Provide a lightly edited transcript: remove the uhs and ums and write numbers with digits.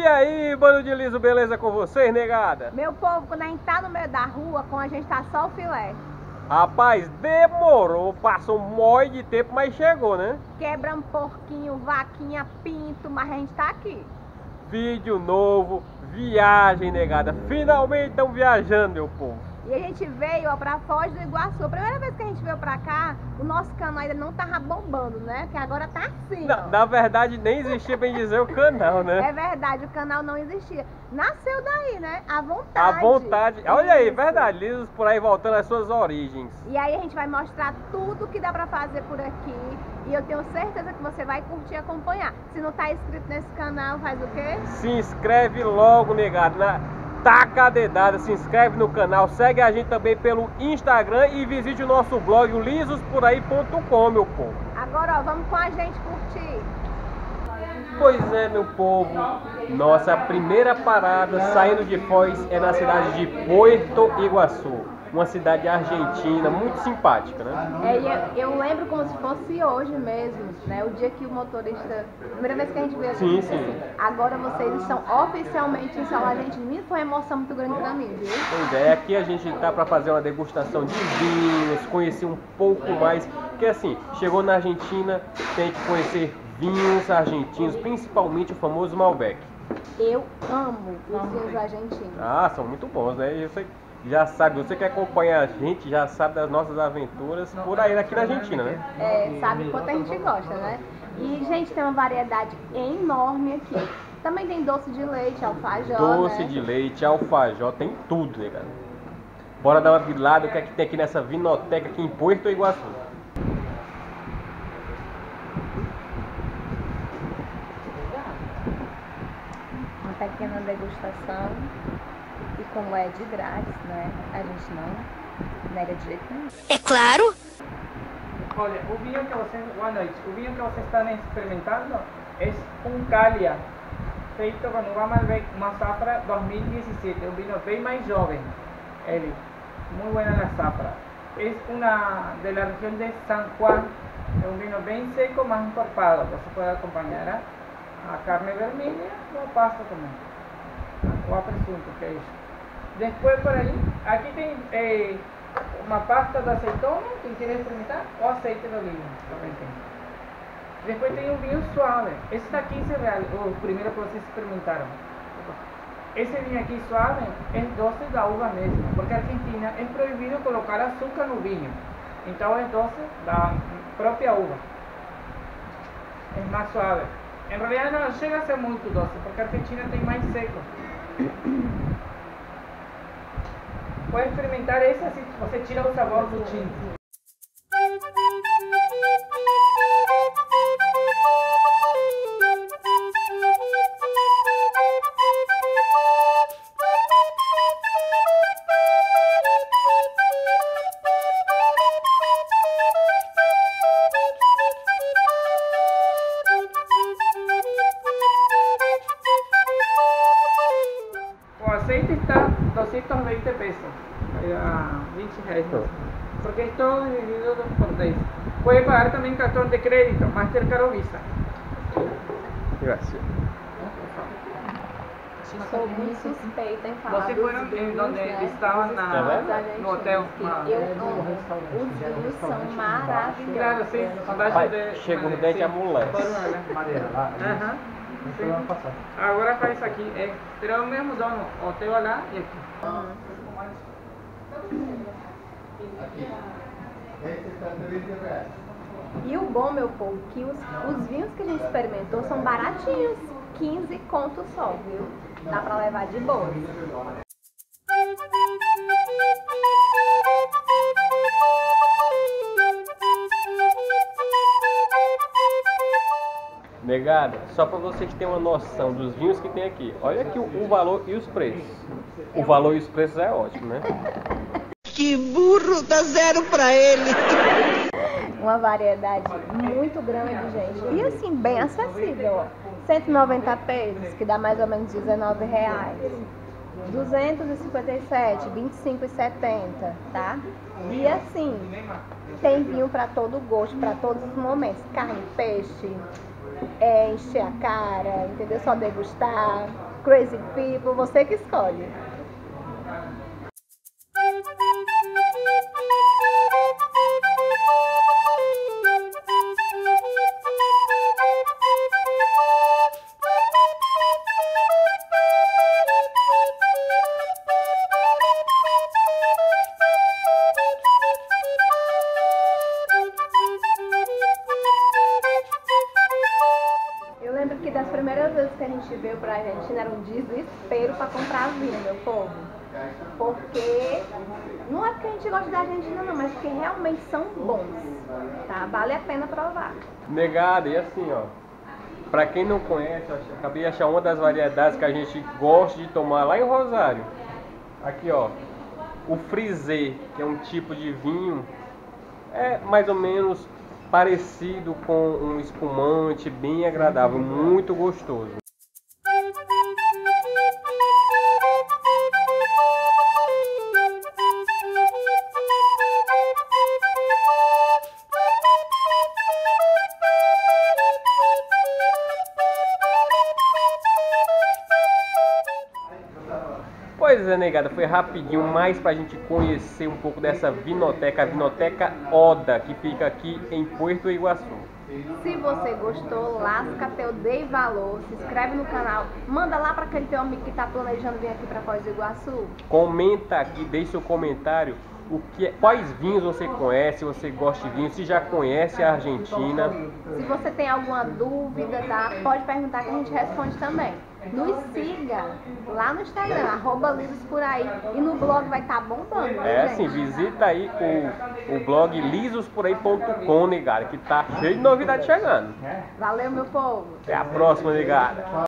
aí, bando de liso, beleza com vocês, negada? Meu povo, quando a gente tá no meio da rua, com a gente tá só o filé. Rapaz, demorou, passou um monte de tempo, mas chegou, né? Quebramos porquinho, vaquinha, pinto, mas a gente tá aqui. Vídeo novo, viagem, negada. Finalmente estamos viajando, meu povo. E a gente veio, ó, pra Foz do Iguaçu. A primeira vez que a gente veio pra cá, o nosso canal ainda não tava bombando, né? Porque agora tá assim, Na verdade, nem existia, bem dizer, o canal, né? É verdade, o canal não existia. Nasceu daí, né? À vontade. À vontade. Olha aí, Isso. verdade, lisos por aí voltando às suas origens. E aí a gente vai mostrar tudo que dá pra fazer por aqui. E eu tenho certeza que você vai curtir e acompanhar. Se não tá inscrito nesse canal, faz o quê? Se inscreve logo, negado. Taca a dedada, se inscreve no canal, segue a gente também pelo Instagram e visite o nosso blog, o lisosporai.com, meu povo. Agora, ó, vamos com a gente curtir. Pois é, meu povo, nossa primeira parada saindo de Foz é na cidade de Puerto Iguaçu, uma cidade argentina muito simpática, né? Eu lembro como se fosse hoje mesmo, né? O dia que o motorista, primeira vez que a gente veio aqui, Sim, disse sim. assim, agora vocês estão oficialmente em solo argentino. Foi uma emoção muito grande pra mim, viu? Pois é, aqui a gente tá para fazer uma degustação de vinhos, conhecer um pouco mais, porque assim, chegou na Argentina, tem que conhecer vinhos argentinos, principalmente o famoso Malbec. Eu amo os vinhos argentinos. Ah, são muito bons, né? E você já sabe, você que acompanha a gente, já sabe das nossas aventuras por aí aqui na Argentina, né? É, sabe quanto a gente gosta, né? E, gente, tem uma variedade enorme aqui. Também tem doce de leite, alfajor, Doce né? de leite, alfajor, tem tudo, né, cara? Bora dar uma bilada, o que é que tem aqui nessa vinoteca aqui em Puerto Iguaçu. Uma pequena degustação. E como é de grátis, né? A gente não nega de jeito nenhum. É claro. Olha, o vinho que vocês, boa noite, o vinho que vocês estão experimentando é um Calia, feito com uva Malbec, uma safra 2017, um vinho bem mais jovem, ele, muito buena la safra. É uma de la região de San Juan, é um vinho bem seco, mais encorpado, você pode acompanhar a carne vermelha ou a pasta também, ou a presunto, que é isso. Depois por aí, aqui tem uma pasta de azeitona, quem quiser experimentar, ou aceite de oliva, também tem. Depois tem um vinho suave, esse está 15 reais, o primeiro que vocês experimentaram. Esse vinho aqui suave é doce da uva mesmo, porque na Argentina é proibido colocar açúcar no vinho, então é doce da própria uva, é mais suave. Em realidade não chega a ser muito doce, porque a Argentina tem mais seco. Pode experimentar esse assim, você tira o sabor do tinto. O aceite está 220 pesos, a 20 reais, porque es todo dividido por 10. Puede pagar también cartón de crédito, Mastercard o Visa. Graças. Sou muito suspeita em falar Você dos foram em vinhos, donde né? estavam no hotel? Eu amo. Os vinhos são maravilhosos. Claro, sim. Pai, chega o dente amolece. Aham. Sim. Agora faz aqui, é o mesmo dono, hotel lá e aqui. E o bom, meu povo, que os vinhos que a gente experimentou são baratinhos. 15 conto só, viu? Dá pra levar de boa. Negada, só para vocês terem uma noção dos vinhos que tem aqui. Olha aqui o valor e os preços. O valor e os preços é ótimo, né? Que burro, dá zero pra ele. Uma variedade muito grande, gente. E assim, bem acessível, ó. 190 pesos, que dá mais ou menos 19 reais. 257, 25,70, tá? E assim, tem vinho para todo gosto, para todos os momentos. Carne, peixe, encher a cara, entendeu? Só degustar. Crazy People, você que escolhe. Eu lembro que das primeiras vezes que a gente veio pra Argentina era um desespero pra comprar vinho, meu povo. Porque não é porque a gente gosta da Argentina não, mas porque realmente são bons, tá? Vale a pena provar. Negada, e assim, ó, pra quem não conhece, eu acabei de achar uma das variedades que a gente gosta de tomar lá em Rosário. Aqui, ó, o Frisé, que é um tipo de vinho, é mais ou menos parecido com um espumante, bem agradável, muito gostoso. Pois é, negada, foi rapidinho, mais pra gente conhecer um pouco dessa vinoteca, a Vinoteca Oda, que fica aqui em Puerto Iguaçu. Se você gostou, lasca teu dei valor, se inscreve no canal, manda lá para aquele teu amigo que tá planejando vir aqui para Foz do Iguaçu. Comenta aqui, deixe seu comentário, quais vinhos você conhece, se você gosta de vinho, se já conhece a Argentina. Se você tem alguma dúvida, tá? Pode perguntar que a gente responde também. Nos siga lá no Instagram, @lisosporai, e no blog vai estar bombando, viu, É gente? assim, visita aí o blog lisosporai.com, negada, que tá cheio de novidade chegando. Valeu, meu povo! Até a próxima, negada.